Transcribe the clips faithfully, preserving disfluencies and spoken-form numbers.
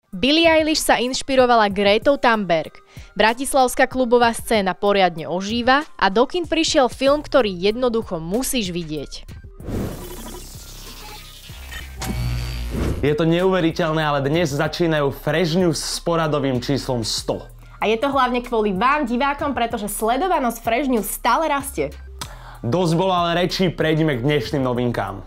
Billie Eilish sa inšpirovala Gretou Thunberg. Bratislavská klubová scéna poriadne ožíva a do kín prišiel film, ktorý jednoducho musíš vidieť. Je to neuveriteľné, ale dnes začínajú Fresh News s poradovým číslom sto. A je to hlavne kvôli vám, divákom, pretože sledovanosť Fresh News stále rastie. Dosť bolo ale rečí, prejdime k dnešným novinkám.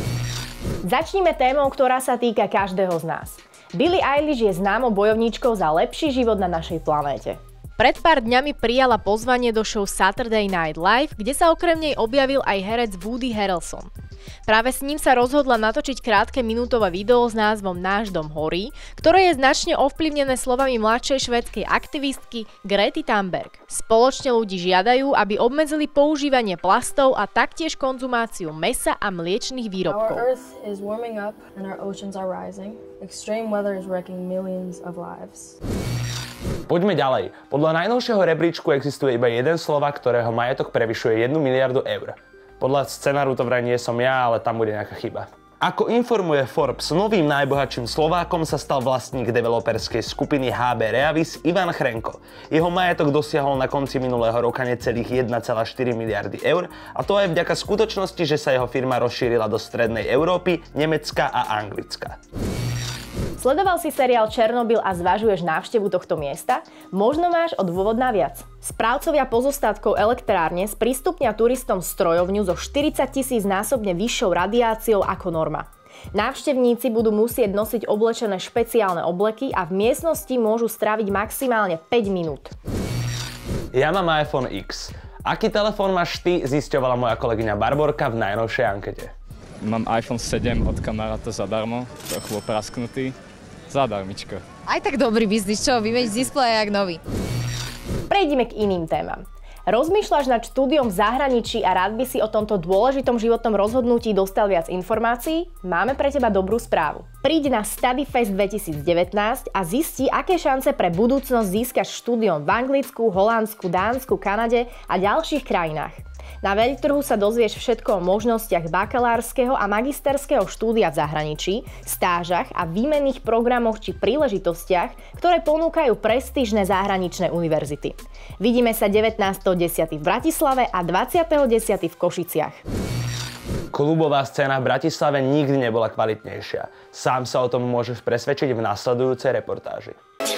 Začnime témou, ktorá sa týka každého z nás. Billie Eilish je známou bojovníčkou za lepší život na našej planéte. Pred pár dňami prijala pozvanie do show Saturday Night Live, kde sa okrem nej objavil aj herec Woody Harrelson. Práve s ním sa rozhodla natočiť krátke minútové video s názvom Náš dom horí, ktoré je značne ovplyvnené slovami mladšej švédskej aktivistky Grety Thunberg. Spoločne ľudí žiadajú, aby obmedzili používanie plastov a taktiež konzumáciu mäsa a mliečnych výrobkov. Our earth is warming up and our oceans are rising. Extreme weather is wrecking millions of lives. Poďme ďalej. Podľa najnovšieho rebríčku existuje iba jeden Slovák, ktorého majetok prevyšuje jednu miliardu eur. Podľa scenáru to vraj nie som ja, ale tam bude nejaká chyba. Ako informuje Forbes, novým najbohatším Slovákom sa stal vlastník developerskej skupiny há bé Reavis Ivan Chrenko. Jeho majetok dosiahol na konci minulého roka necelých jeden celá štyri miliardy eur, a to aj vďaka skutočnosti, že sa jeho firma rozšírila do strednej Európy, Nemecka a Anglicka. Sledoval si seriál Černobyl a zvažuješ návštevu tohto miesta? Možno máš o dôvod naviac. Správcovia pozostatkov elektrárne sprístupnia turistom strojovňu so štyridsaťtisíc násobne vyššou radiáciou ako norma. Návštevníci budú musieť nosiť oblečené špeciálne obleky a v miestnosti môžu stráviť maximálne päť minút. Ja mám iPhone X. Aký telefón máš ty, zisťovala moja kolegyňa Barborka v najnovšej ankete. Mám iPhone sedem od kamaráta zadarmo, trochu oprasknutý. Zadarmičko. Aj tak dobrý biznis, čo? Vymeniť displej jak nový. Prejdime k iným témam. Rozmýšľaš nad štúdiom v zahraničí a rád by si o tomto dôležitom životnom rozhodnutí dostal viac informácií? Máme pre teba dobrú správu. Príď na StudyFest dvetisícdevätnásť a zisti, aké šance pre budúcnosť získaš štúdiom v Anglicku, Holandsku, Dánsku, Kanade a ďalších krajinách. Na veľtrhu sa dozvieš všetko o možnostiach bakalárskeho a magisterského štúdia v zahraničí, stážach a výmenných programoch či príležitostiach, ktoré ponúkajú prestížne zahraničné univerzity. Vidíme sa devätnásteho ôsmeho v Bratislave a dvadsiateho ôsmeho v Košiciach. Klubová scéna v Bratislave nikdy nebola kvalitnejšia. Sám sa o tom môžeš presvedčiť v nasledujúcej reportáži.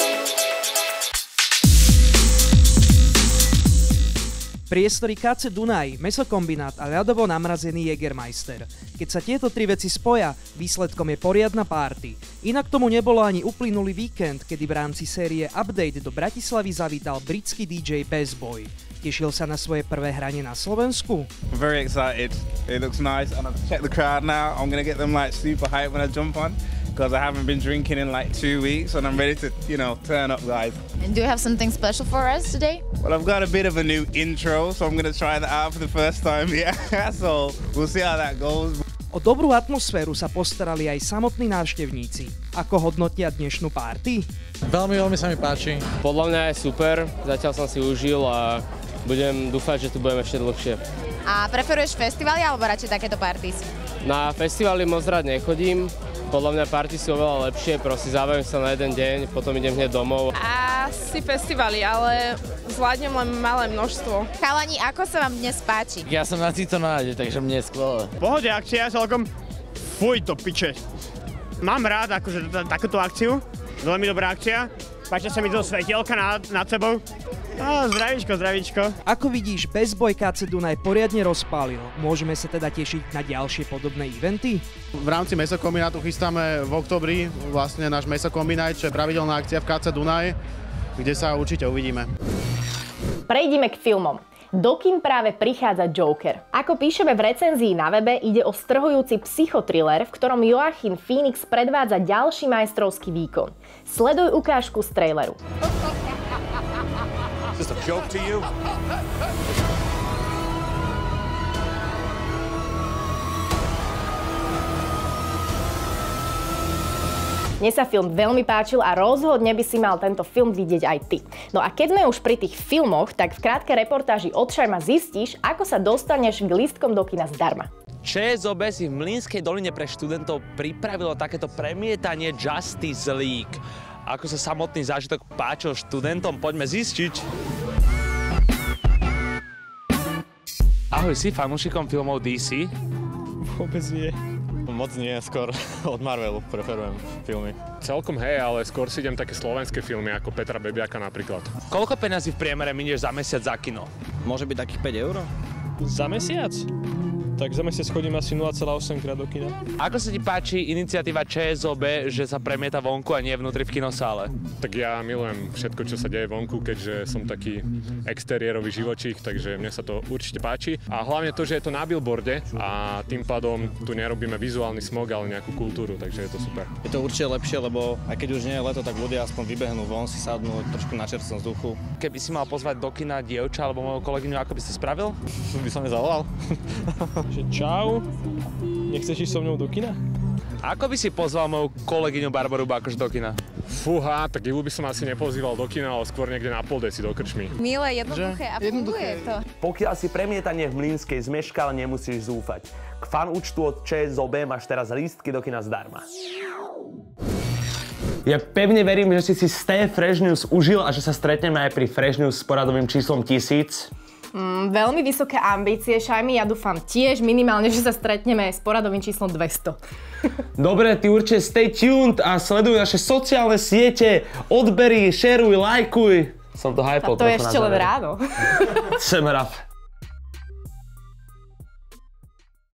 Priestory ká cé Dunaj, mäsokombinát a ľadovo namrazený Jägermeister. Keď sa tieto tri veci spoja, výsledkom je poriadna party. Inak tomu nebolo ani uplynulý víkend, kedy v rámci série Update do Bratislavy zavítal britský dý džej Bassboy. Tešil sa na svoje prvé hranie na Slovensku? Very excited. It looks nice and I've checked the crowd now. I'm gonna get them like super hype when I jump on. Because I haven't been drinking in like two weeks and I'm ready to, you know, turn up, guys. And do you have something special for us today? Well, I've got a bit of a new intro, so I'm going to try that out for the first time, yeah. So we'll see how that goes. O dobrú atmosféru sa postarali aj samotní návštevníci. Ako hodnotia dnešnú party? Veľmi, veľmi sa mi páči. Podľa mňa je super, zatiaľ som si užil a budem dúfať, že tu budeme ešte dlhšie. A preferuješ festivaly alebo radšej takéto parties? Na festivaly moc rád nechodím. Podľa mňa party sú oveľa lepšie, proste zabavím sa na jeden deň, potom idem hneď domov. Asi festivaly, ale zvládnem len malé množstvo. Chalani, ako sa vám dnes páči? Ja som na týto nálade, takže mne je skvelé. Pohode, akcia celkom. Fuj to piče. Mám rád akože takúto akciu, veľmi dobrá akcia. Páčia sa mi to svetielka nad, nad sebou. No, zdravíčko, zdravíčko. Ako vidíš, Bassboy ká cé Dunaj poriadne rozpálil. Môžeme sa teda tešiť na ďalšie podobné eventy? V rámci mäsokombinátu chystáme v októbri vlastne náš mäsokombinát, čo je pravidelná akcia v ká cé Dunaj, kde sa určite uvidíme. Prejdime k filmom. Do kín práve prichádza Joker. Ako píšeme v recenzii na webe, ide o strhujúci psychotriller, v ktorom Joaquin Phoenix predvádza ďalší majstrovský výkon. Sleduj ukážku z traileru. Is this a joke to you? Mne sa film veľmi páčil a rozhodne by si mal tento film vidieť aj ty. No a keď sme už pri tých filmoch, tak v krátkej reportáži od Šajma zistíš, ako sa dostaneš k lístkom do kina zdarma. ČSOB si v Mlynskej doline pre študentov pripravilo takéto premietanie Justice League. Ako sa samotný zážitok páčil študentom, poďme zistiť. Ahoj, si fanúšikom filmov dé cé? Vôbec nie. Moc nie, skôr od Marvelu preferujem filmy. Celkom hej, ale skôr si idem také slovenské filmy, ako Petra Bebiaka napríklad. Koľko peňazí v priemere minieš za mesiac za kino? Môže byť takých päť eur? Za mesiac? Tak za mesiac chodím asi nula celá osem krát do kina. Ako sa ti páči iniciatíva ČSOB, že sa premieta vonku a nie vnútri v kinosále? Tak ja milujem všetko, čo sa deje vonku, keďže som taký exteriérový živočích, takže mne sa to určite páči. A hlavne to, že je to na billboarde a tým pádom tu nerobíme vizuálny smog, ale nejakú kultúru, takže je to super. Je to určite lepšie, lebo aj keď už nie je leto, tak ľudia aspoň vybehnú von, si sadnú trošku na čerstvom vzduchu. Keby si mal pozvať do kina dievča alebo moju kolegyňu, ako by si spravil? By som je zavolal. Že čau, nechceš ísť so mnou do kina? Ako by si pozval moju kolegyňu Barboru Bakoš do kina? Fúha, tak ju by som asi nepozýval do kina, ale skôr niekde na poldeci do krčmy. Milé, jednoduché a funguje to. Pokiaľ si premietanie v Mlynskej zmeškal, nemusíš zúfať. K fanúčtu od ČSOB máš teraz lístky do kina zdarma. Ja pevne verím, že si si z té Fresh News užil a že sa stretneme aj pri Fresh News s poradovým číslom tisíc. Mm, veľmi vysoké ambície, Šajmi, ja dúfam tiež minimálne, že sa stretneme s poradovým číslom dvesto. Dobre, ty určite stay tuned a sleduj naše sociálne siete, odberi, šeruj, lajkuj. Som to hypol. A to je ešte len ráno. Sem rád.